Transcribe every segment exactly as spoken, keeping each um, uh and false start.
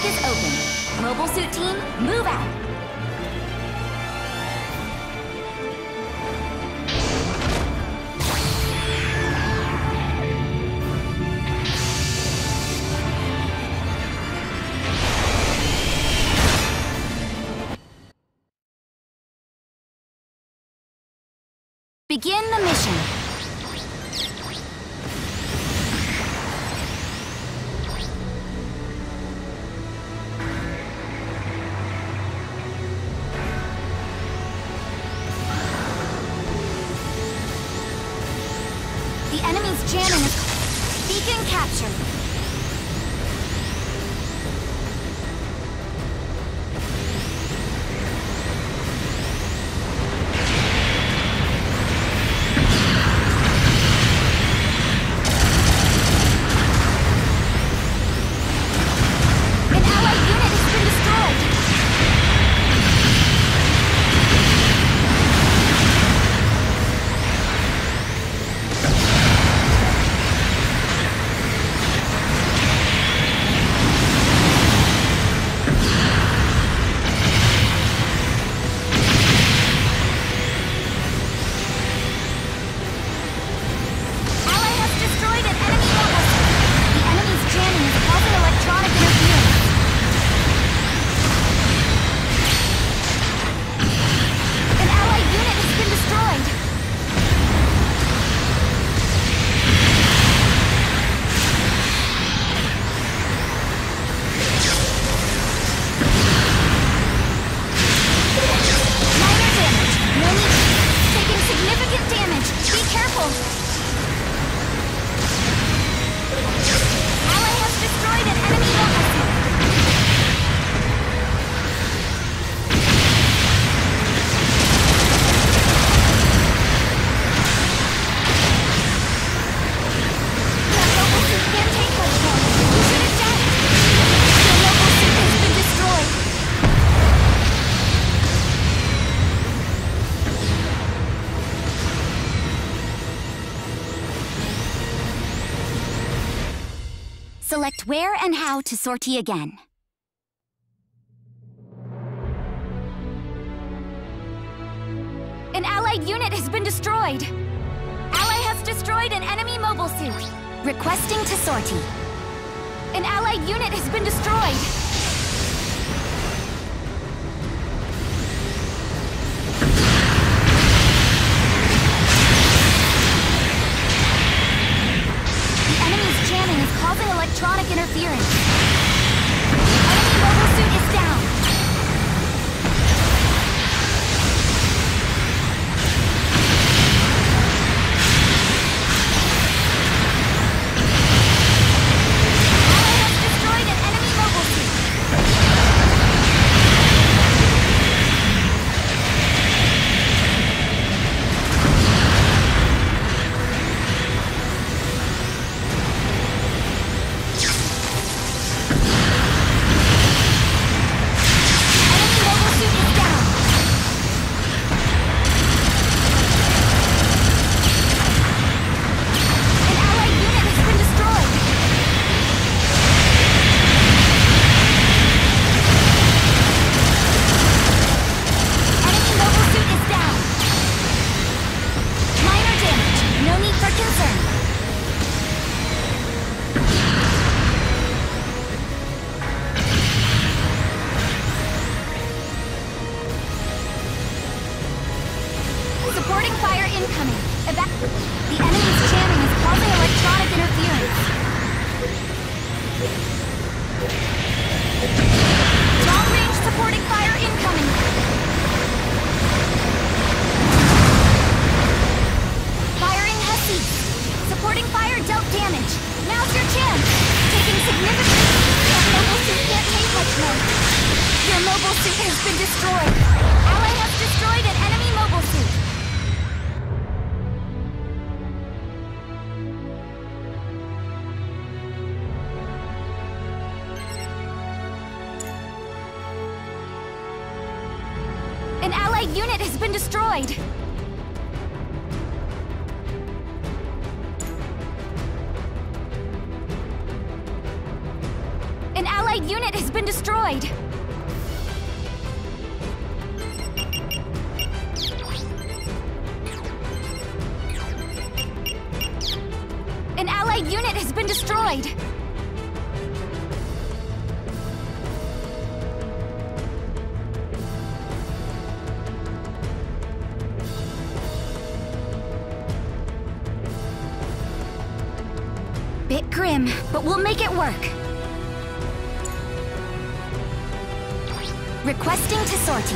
is open. Mobile Suit Team, move out. Begin the mission. The enemy's jamming is beacon captured. Select where and how to sortie again. An allied unit has been destroyed. Ally has destroyed an enemy mobile suit. Requesting to sortie. An allied unit has been destroyed. Causing electronic interference. Enemy mobile suit is down. Ally has destroyed an enemy mobile suit. Supporting fire incoming. Eva the enemy's jamming is causing electronic interference. Long-range supporting fire incoming. Firing has ceased. Supporting fire dealt damage. Now's your chance. Taking significant... Your mobile suit can't take much more. Your mobile suit has been destroyed. Ally has destroyed an enemy mobile suit. An allied unit has been destroyed! An allied allied unit has been destroyed! An allied unit has been destroyed! Bit grim, but we'll make it work. Requesting to sortie.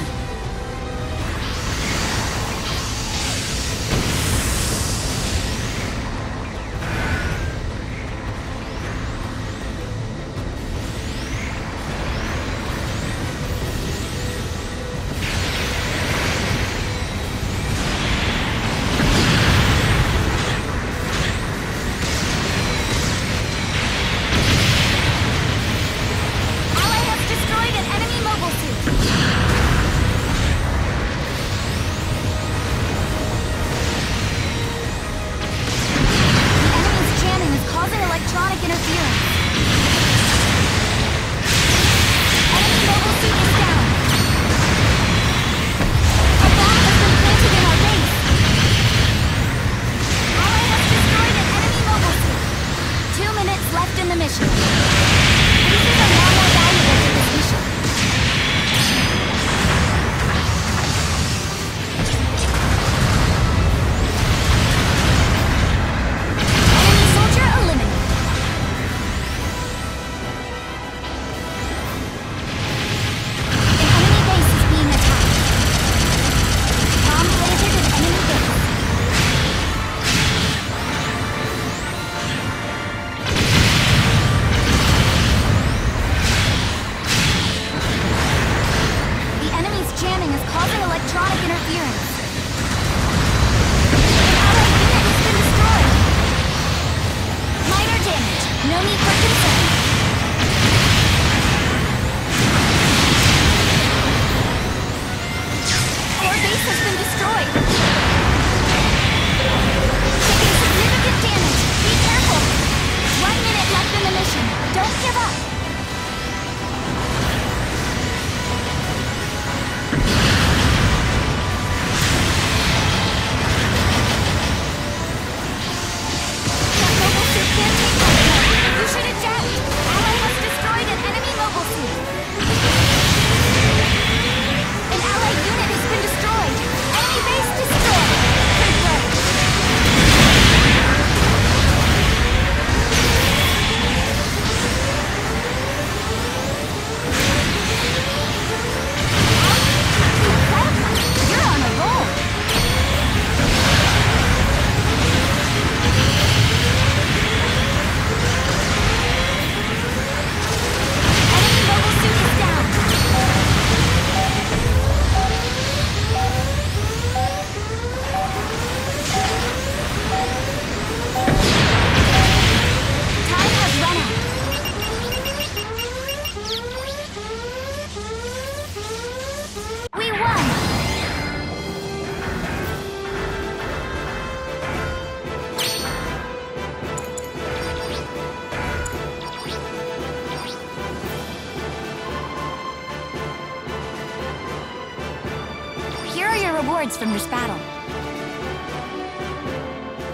Rewards from this battle.